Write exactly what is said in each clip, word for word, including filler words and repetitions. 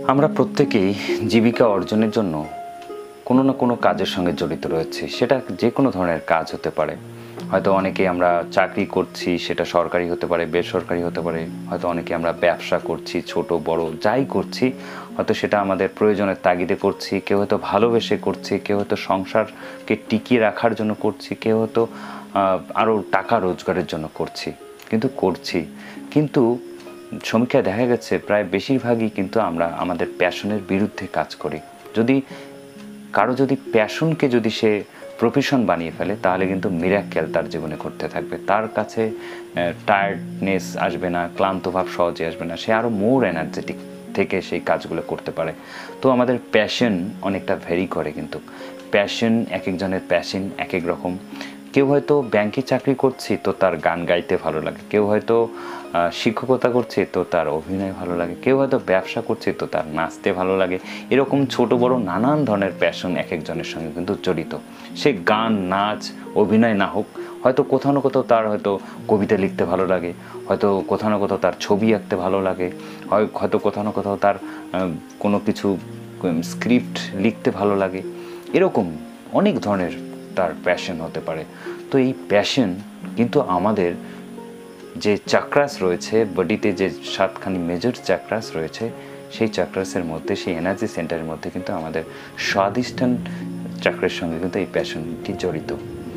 আমরা প্রত্যেকেই জীবিকা অর্জনের জন্য কোনো না কোনো কাজের সঙ্গে জড়িত রয়েছে। সেটা যে কোনো ধরনের কাজ হতে পারে। হয়তো অনেকেই আমরা চাকরি করছি, সেটা সরকারি হতে পারে, বেসরকারি হতে পারে। হয়তো অনেকে আমরা ব্যবসা করছি, ছোট বড় যাই করছি, হয়তো সেটা আমাদের প্রয়োজনের তাগিদে করছি, কেউ হয়তো ভালোবেসে করছি, কেউ হয়তো সংসারকে টিকিয়ে রাখার জন্য করছি, কেউ হয়তো আরও টাকা রোজগারের জন্য করছি, কিন্তু করছি কিন্তু সমীক্ষায় দেখা গেছে প্রায় বেশিরভাগই কিন্তু আমরা আমাদের প্যাশনের বিরুদ্ধে কাজ করি। যদি কারো যদি প্যাশনকে যদি সে প্রফেশন বানিয়ে ফেলে, তাহলে কিন্তু মিরাক্কেল তার জীবনে করতে থাকবে। তার কাছে টায়ার্ডনেস আসবে না, ক্লান্তভাব সহজে আসবে না, সে আরও মোর এনার্জেটিক থেকে সেই কাজগুলো করতে পারে। তো আমাদের প্যাশন অনেকটা ভ্যারি করে, কিন্তু প্যাশন এক একজনের প্যাশন এক এক রকম। কেউ হয়তো ব্যাংকে চাকরি করছি তো তার গান গাইতে ভালো লাগে, কেউ হয়তো শিক্ষকতা করছে তো তার অভিনয় ভালো লাগে, কেউ হয়তো ব্যবসা করছে তো তার নাচতে ভালো লাগে। এরকম ছোট বড় নানান ধরনের প্যাশন এক একজনের সঙ্গে কিন্তু জড়িত। সে গান, নাচ, অভিনয় না হোক, হয়তো কোথাও না কোথাও তার হয়তো কবিতা লিখতে ভালো লাগে, হয়তো কোথাও না কোথাও তার ছবি আঁকতে ভালো লাগে, হয়তো কোথাও না কোথাও তার কোনো কিছু স্ক্রিপ্ট লিখতে ভালো লাগে। এরকম অনেক ধরনের তার প্যাশন হতে পারে। তো এই প্যাশন কিন্তু আমাদের যে চাক্রাস রয়েছে বডিতে, যে সাতখানি মেজর চাক্রাস রয়েছে, সেই চাক্রাসের মধ্যে, সেই এনার্জি সেন্টারের মধ্যে কিন্তু আমাদের স্বাধিষ্ঠান চাক্রের সঙ্গে কিন্তু এই প্যাশনটি জড়িত।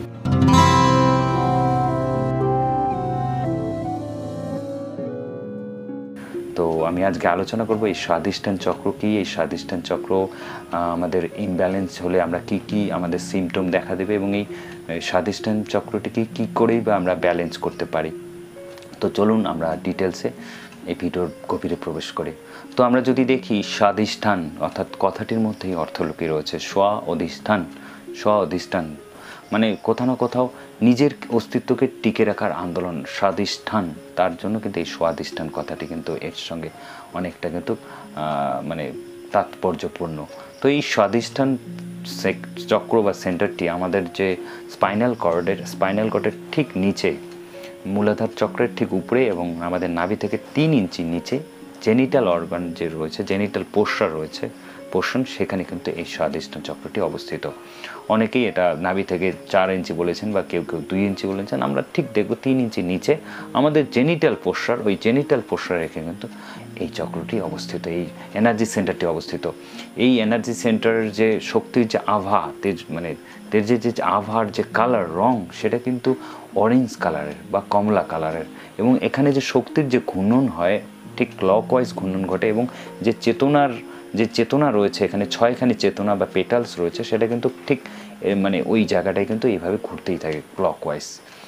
তো আমি আজকে আলোচনা করব এই স্বাধিষ্ঠান চক্র কি, এই স্বাধিষ্ঠান চক্র আমাদের ইমব্যালেন্স হলে আমরা কি কি আমাদের সিমটম দেখা দেবে, এবং এই স্বাধিষ্ঠান চক্রটিকে কি করেই বা আমরা ব্যালেন্স করতে পারি। তো চলুন আমরা ডিটেলসে এই ভিডিওর গভীরে প্রবেশ করি। তো আমরা যদি দেখি স্বাধিষ্ঠান অর্থাৎ কথাটির মধ্যেই অর্থ লুকিয়ে রয়েছে। স্ব অধিষ্ঠান, স্ব অধিষ্ঠান মানে কোথাও না কোথাও নিজের অস্তিত্বকে টিকে রাখার আন্দোলন, স্বাধিষ্ঠান। তার জন্য কিন্তু এই স্বাধিষ্ঠান কথাটি কিন্তু এর সঙ্গে অনেকটা কিন্তু মানে তাৎপর্যপূর্ণ। তো এই স্বাধিষ্ঠান চক্র বা সেন্টারটি আমাদের যে স্পাইনাল কর্ডের স্পাইনাল কর্ডের ঠিক নিচে, মূলাধার চক্রের ঠিক উপরে এবং আমাদের নাভি থেকে তিন ইঞ্চি নিচে জেনিটাল অর্গান যে রয়েছে, জেনিটাল পোর্শন রয়েছে, পোর্শন, সেখানে কিন্তু এই স্বাধিষ্ঠান চক্রটি অবস্থিত। অনেকেই এটা নাভি থেকে চার ইঞ্চি বলেছেন বা কেউ কেউ দুই ইঞ্চি বলেছেন। আমরা ঠিক দেখব তিন ইঞ্চি নিচে আমাদের জেনিটাল পোর্শন, ওই জেনিটাল পোর্শন রেখে কিন্তু এই চক্রটি অবস্থিত, এই এনার্জি সেন্টারটি অবস্থিত। এই এনার্জি সেন্টারের যে শক্তির যে আভা, তেজ মানে তেজ যে আভার যে কালার, রং, সেটা কিন্তু অরেঞ্জ কালারের বা কমলা কালারের। এবং এখানে যে শক্তির যে ঘূর্ণন হয়, ঠিক ক্লকওয়াইজ ঘূর্ণন ঘটে, এবং যে চেতনার যে চেতনা রয়েছে এখানে, ছয়খানি চেতনা বা পেটালস রয়েছে, সেটা কিন্তু ঠিক মানে ওই জায়গাটায় কিন্তু এইভাবে ঘুরতেই থাকে ক্লকওয়াইজ,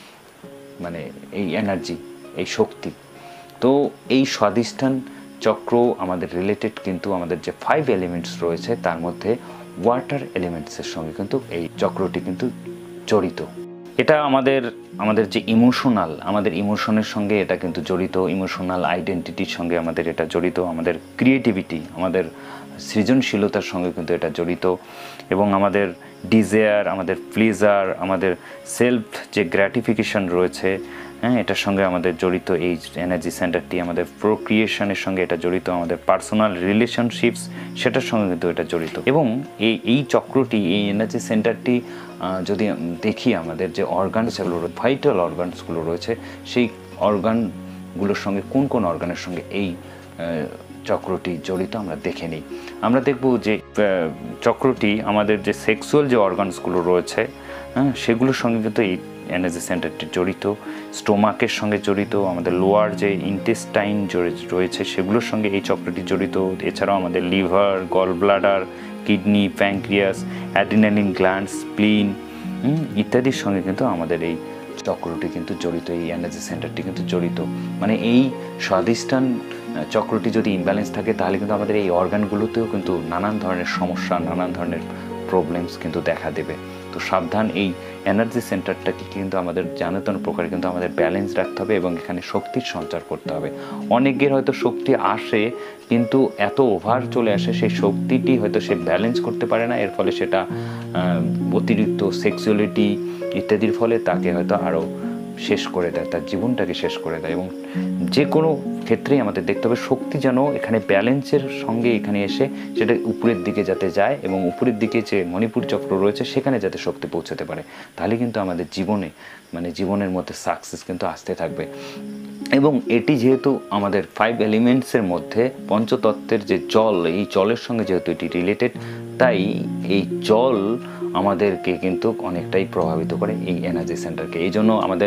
মানে এই এনার্জি, এই শক্তি। তো এই স্বাধিষ্ঠান চক্র আমাদের রিলেটেড কিন্তু আমাদের যে ফাইভ এলিমেন্টস রয়েছে তার মধ্যে ওয়াটার এলিমেন্টসের সঙ্গে কিন্তু এই চক্রটি কিন্তু জড়িত। এটা আমাদের আমাদের যে ইমোশনাল, আমাদের ইমোশনের সঙ্গে এটা কিন্তু জড়িত, ইমোশনাল আইডেন্টিটির সঙ্গে আমাদের এটা জড়িত, আমাদের ক্রিয়েটিভিটি, আমাদের সৃজনশীলতার সঙ্গে কিন্তু এটা জড়িত, এবং আমাদের ডিজায়ার, আমাদের প্লেজার, আমাদের সেলফ যে গ্র্যাটিফিকেশন রয়েছে, হ্যাঁ, এটার সঙ্গে আমাদের জড়িত এই এনার্জি সেন্টারটি। আমাদের প্রোক্রিয়েশনের সঙ্গে এটা জড়িত, আমাদের পার্সোনাল রিলেশনশিপস, সেটার সঙ্গে কিন্তু এটা জড়িত। এবং এই এই চক্রটি, এই এনার্জি সেন্টারটি যদি দেখি, আমাদের যে অর্গানসগুলো, ভাইটাল অর্গানসগুলো রয়েছে, সেই অর্গানগুলোর সঙ্গে কোন কোন অর্গানের সঙ্গে এই চক্রটি জড়িত আমরা দেখে নিই। আমরা দেখব যে চক্রটি আমাদের যে সেক্সুয়াল যে অর্গানসগুলো রয়েছে, হ্যাঁ, সেগুলোর সঙ্গে কিন্তু এই এনার্জি সেন্টারটি জড়িত। স্টোমাকের সঙ্গে জড়িত, আমাদের লোয়ার যে ইন্টেস্টাইন রয়েছে সেগুলোর সঙ্গে এই চক্রটি জড়িত। এছাড়াও আমাদের liver, gall bladder, kidney, pancreas, adrenaline gland, spleen ইত্যাদির সঙ্গে কিন্তু আমাদের এই চক্রটি কিন্তু জড়িত, এই এনার্জি সেন্টারটি কিন্তু জড়িত। মানে এই স্বাধিষ্ঠান চক্রটি যদি ইমব্যালেন্স থাকে, তাহলে কিন্তু আমাদের এই অর্গানগুলোতেও কিন্তু নানান ধরনের সমস্যা, নানান ধরনের প্রবলেমস কিন্তু দেখা দেবে। তো সাবধান, এই এনার্জি সেন্টারটাকে কিন্তু আমাদের জানাতন প্রকারে কিন্তু আমাদের ব্যালেন্স রাখতে হবে এবং এখানে শক্তির সঞ্চার করতে হবে। অনেকের হয়তো শক্তি আসে কিন্তু এত ওভার চলে আসে, সেই শক্তিটি হয়তো সে ব্যালেন্স করতে পারে না, এর ফলে সেটা অতিরিক্ত সেক্সুয়ালিটি ইত্যাদির ফলে তাকে হয়তো আরও শেষ করে দেয়, তার জীবনটাকে শেষ করে দেয়। এবং যে কোনো ক্ষেত্রেই আমাদের দেখতে হবে শক্তি যেন এখানে ব্যালেন্সের সঙ্গে এখানে এসে সেটা উপরের দিকে যাতে যায় এবং উপরের দিকে যে মণিপুর চক্র রয়েছে সেখানে যাতে শক্তি পৌঁছাতে পারে, তাহলে কিন্তু আমাদের জীবনে মানে জীবনের মধ্যে সাকসেস কিন্তু আসতে থাকবে। এবং এটি যেহেতু আমাদের ফাইভ এলিমেন্টসের মধ্যে পঞ্চতত্ত্বের যে জল, এই জলের সঙ্গে যেহেতু এটি রিলেটেড, তাই এই জল আমাদেরকে কিন্তু অনেকটাই প্রভাবিত করে এই এনার্জি সেন্টারকে। এই জন্য আমাদের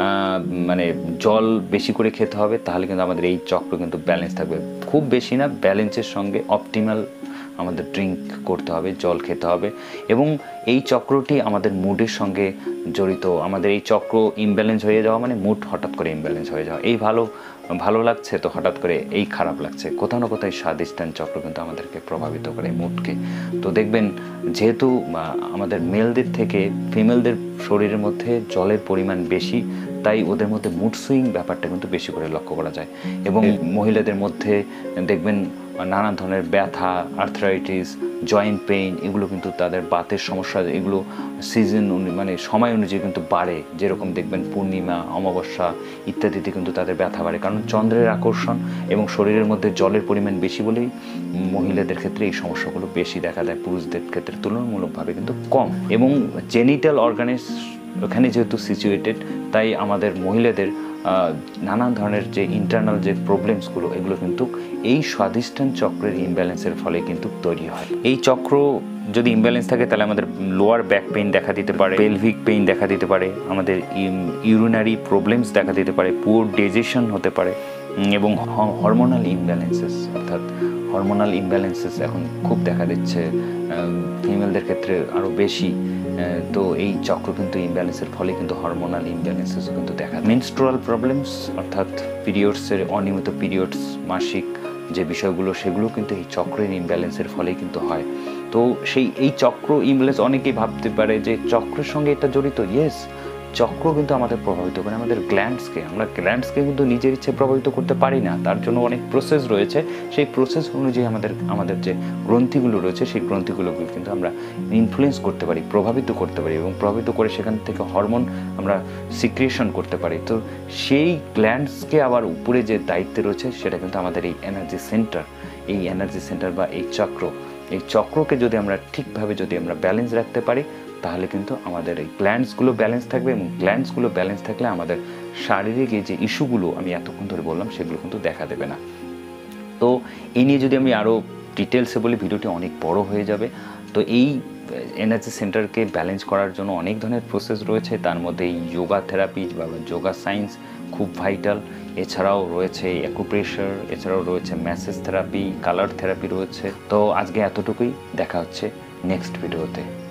মানে জল বেশি করে খেতে হবে, তাহলে কিন্তু আমাদের এই চক্র কিন্তু ব্যালেন্স থাকবে। খুব বেশি না, ব্যালেন্সের সঙ্গে অপটিমাল আমাদের ড্রিঙ্ক করতে হবে, জল খেতে হবে। এবং এই চক্রটি আমাদের মুডের সঙ্গে জড়িত। আমাদের এই চক্র ইমব্যালেন্স হয়ে যাওয়া মানে মুড হঠাৎ করে ইমব্যালেন্স হয়ে যাওয়া। এই ভালো ভালো লাগছে তো হঠাৎ করে এই খারাপ লাগছে, কোথাও না কোথাও স্বাধিষ্ঠান চক্র কিন্তু আমাদেরকে প্রভাবিত করে মুডকে। তো দেখবেন যেহেতু আমাদের মেলদের থেকে ফিমেলদের শরীরের মধ্যে জলের পরিমাণ বেশি, তাই ওদের মধ্যে মুড সুইং ব্যাপারটা কিন্তু বেশি করে লক্ষ্য করা যায়। এবং মহিলাদের মধ্যে দেখবেন নানান ধরনের ব্যথা, আর্থ্রাইটিস, জয়েন্ট পেইন, এগুলো কিন্তু তাদের বাতের সমস্যা, এগুলো সিজন মানে সময় অনুযায়ী কিন্তু বাড়ে। যেরকম দেখবেন পূর্ণিমা, অমাবস্যা ইত্যাদিতে কিন্তু তাদের ব্যথা বাড়ে, কারণ চন্দ্রের আকর্ষণ এবং শরীরের মধ্যে জলের পরিমাণ বেশি বলেই মহিলাদের ক্ষেত্রে এই সমস্যাগুলো বেশি দেখা দেয়, পুরুষদের ক্ষেত্রে তুলনামূলকভাবে কিন্তু কম। এবং জেনিটাল অর্গানের ওখানে যেহেতু সিচুয়েটেড, তাই আমাদের মহিলাদের নানান ধরনের যে ইন্টারনাল যে প্রবলেমসগুলো, এগুলো কিন্তু এই স্বাধিষ্ঠান চক্রের ইমব্যালেন্সের ফলে কিন্তু তৈরি হয়। এই চক্র যদি ইমব্যালেন্স থাকে তাহলে আমাদের লোয়ার ব্যাক পেইন দেখা দিতে পারে, পেলভিক পেইন দেখা দিতে পারে, আমাদের ইউরিনারি প্রবলেমস দেখা দিতে পারে, পুয়ার ডাইজেশন হতে পারে, এবং হরমোনাল ইমব্যালেন্সেস, অর্থাৎ হরমোনাল ইমব্যালেন্সেস এখন খুব দেখা দিচ্ছে ফিমেলদের ক্ষেত্রে আরও বেশি। তো এই চক্র কিন্তু ইমব্যালেন্সের ফলে কিন্তু হরমোনাল ইমব্যালেন্সেসও কিন্তু দেখা যায়। মেনস্ট্রুয়াল প্রবলেমস অর্থাৎ পিরিয়ডসের অনিয়মিত পিরিয়ডস, মাসিক যে বিষয়গুলো, সেগুলো কিন্তু এই চক্রের ইমব্যালেন্সের ফলেই কিন্তু হয়। তো সেই এই চক্র ইমব্যালেন্স, অনেকেই ভাবতে পারে যে চক্রের সঙ্গে এটা জড়িত। ইয়েস, চক্র কিন্তু আমাদের প্রভাবিত করে আমাদের গ্ল্যান্ডসকে। আমরা গ্ল্যান্ডসকে কিন্তু নিজের ইচ্ছে প্রভাবিত করতে পারি না, তার জন্য অনেক প্রসেস রয়েছে। সেই প্রসেস অনুযায়ী আমাদের আমাদের যে গ্রন্থিগুলো রয়েছে, সেই গ্রন্থিগুলোকে কিন্তু আমরা ইনফ্লুয়েন্স করতে পারি, প্রভাবিত করতে পারি, এবং প্রভাবিত করে সেখান থেকে হরমোন আমরা সিক্রিয়েশন করতে পারি। তো সেই গ্ল্যান্ডসকে আবার উপরে যে দায়িত্বে রয়েছে, সেটা কিন্তু আমাদের এই এনার্জি সেন্টার, এই এনার্জি সেন্টার বা এই চক্র, এই চক্রকে যদি আমরা ঠিকভাবে যদি আমরা ব্যালেন্স রাখতে পারি, তাহলে কিন্তু আমাদের এই গ্ল্যান্ডসগুলো ব্যালেন্স থাকবে। এবং গ্ল্যান্ডসগুলো ব্যালেন্স থাকলে আমাদের শারীরিক এই যে ইস্যুগুলো আমি এতক্ষণ ধরে বললাম, সেগুলো কিন্তু দেখা দেবে না। তো এই নিয়ে যদি আমি আরও ডিটেলসে বলি, ভিডিওটি অনেক বড় হয়ে যাবে। তো এই এনার্জি সেন্টারকে ব্যালেন্স করার জন্য অনেক ধরনের প্রসেস রয়েছে, তার মধ্যে এই যোগা থেরাপি বা যোগা সায়েন্স খুব ভাইটাল। এছাড়াও রয়েছে অ্যাকুপ্রেশার, এছাড়াও রয়েছে ম্যাসেজ থেরাপি, কালার থেরাপি রয়েছে। তো আজকে এতটুকুই, দেখা হচ্ছে নেক্সট ভিডিওতে।